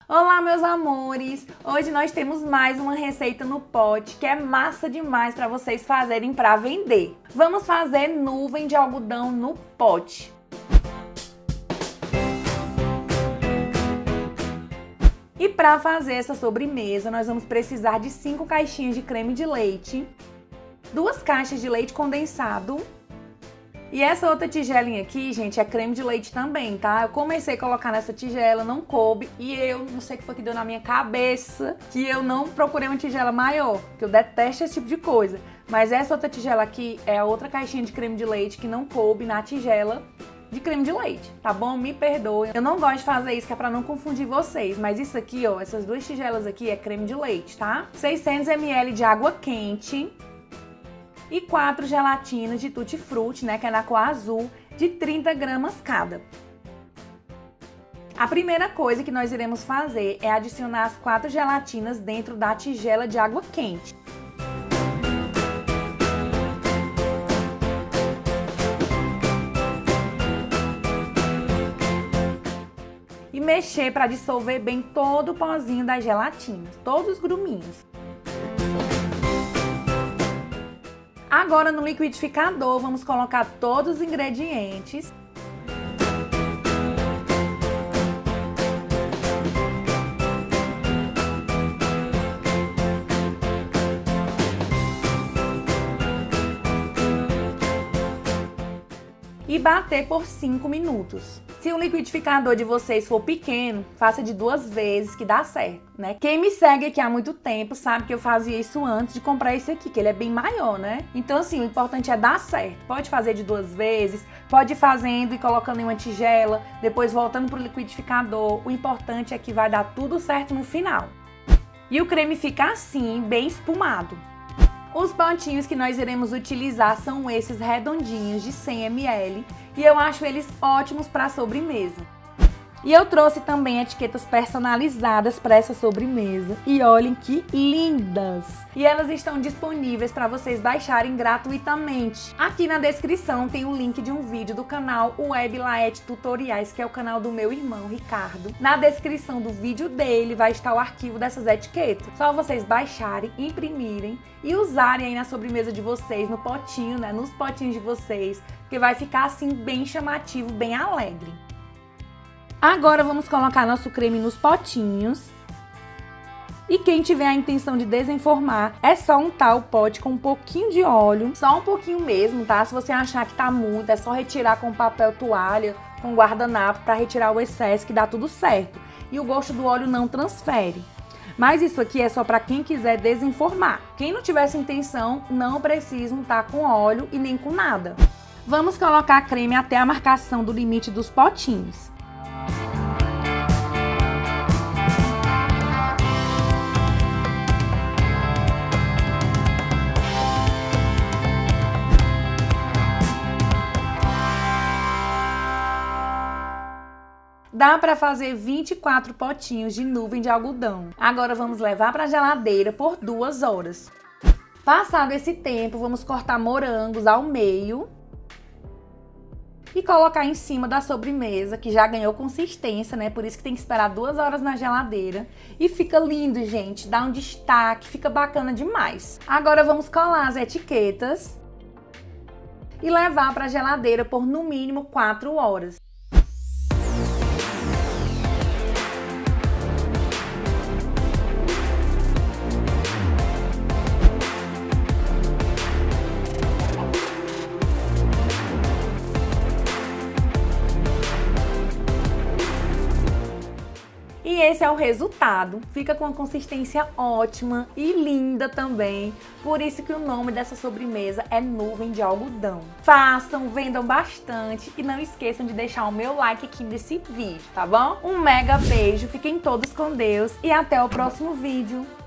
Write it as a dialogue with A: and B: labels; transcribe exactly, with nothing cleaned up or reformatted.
A: Olá, meus amores! Hoje nós temos mais uma receita no pote que é massa demais para vocês fazerem para vender. Vamos fazer nuvem de algodão no pote. E para fazer essa sobremesa, nós vamos precisar de cinco caixinhas de creme de leite, duas caixas de leite condensado. E essa outra tigelinha aqui, gente, é creme de leite também, tá? Eu comecei a colocar nessa tigela, não coube, e eu não sei o que foi que deu na minha cabeça, que eu não procurei uma tigela maior, que eu detesto esse tipo de coisa. Mas essa outra tigela aqui é a outra caixinha de creme de leite que não coube na tigela de creme de leite, tá bom? Me perdoem. Eu não gosto de fazer isso, que é pra não confundir vocês, mas isso aqui, ó, essas duas tigelas aqui é creme de leite, tá? seiscentos mililitros de água quente. E quatro gelatinas de tutti-frutti, né, que é na cor azul, de trinta gramas cada. A primeira coisa que nós iremos fazer é adicionar as quatro gelatinas dentro da tigela de água quente. E mexer para dissolver bem todo o pozinho das gelatinas, todos os gruminhos. Agora no liquidificador vamos colocar todos os ingredientes. E bater por cinco minutos. Se o liquidificador de vocês for pequeno, faça de duas vezes que dá certo, né? Quem me segue aqui há muito tempo sabe que eu fazia isso antes de comprar esse aqui, que ele é bem maior, né? Então assim, o importante é dar certo. Pode fazer de duas vezes, pode ir fazendo e colocando em uma tigela, depois voltando pro liquidificador. O importante é que vai dar tudo certo no final. E o creme fica assim, bem espumado. Os potinhos que nós iremos utilizar são esses redondinhos de cem mililitros e eu acho eles ótimos para sobremesa. E eu trouxe também etiquetas personalizadas para essa sobremesa e olhem que lindas! E elas estão disponíveis para vocês baixarem gratuitamente. Aqui na descrição tem o link de um vídeo do canal Web Laet Tutoriais, que é o canal do meu irmão Ricardo. Na descrição do vídeo dele vai estar o arquivo dessas etiquetas. Só vocês baixarem, imprimirem e usarem aí na sobremesa de vocês, no potinho, né? Nos potinhos de vocês, que vai ficar assim bem chamativo, bem alegre. Agora vamos colocar nosso creme nos potinhos. E quem tiver a intenção de desenformar, é só untar o pote com um pouquinho de óleo. Só um pouquinho mesmo, tá? Se você achar que tá muito, é só retirar com papel toalha, com guardanapo, pra retirar o excesso, que dá tudo certo. E o gosto do óleo não transfere. Mas isso aqui é só pra quem quiser desenformar. Quem não tiver essa intenção, não precisa untar com óleo e nem com nada. Vamos colocar creme até a marcação do limite dos potinhos. Dá para fazer vinte e quatro potinhos de nuvem de algodão. Agora vamos levar para a geladeira por duas horas. Passado esse tempo, vamos cortar morangos ao meio e colocar em cima da sobremesa, que já ganhou consistência, né? Por isso que tem que esperar duas horas na geladeira. E fica lindo, gente. Dá um destaque, fica bacana demais. Agora vamos colar as etiquetas e levar para a geladeira por no mínimo quatro horas. E esse é o resultado, fica com uma consistência ótima e linda também, por isso que o nome dessa sobremesa é nuvem de algodão. Façam, vendam bastante e não esqueçam de deixar o meu like aqui nesse vídeo, tá bom? Um mega beijo, fiquem todos com Deus e até o próximo vídeo.